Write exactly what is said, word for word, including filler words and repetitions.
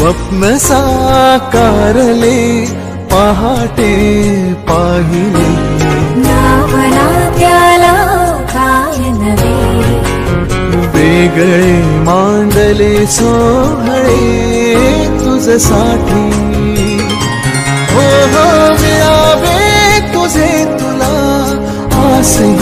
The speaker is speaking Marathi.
स्वप्न साकारले पहाटे पाहिले, नावला त्याला काय नवे, वेगळे मांडले सोहळे तुझसाठी। हो हो मिळावे तुझे तुला आसे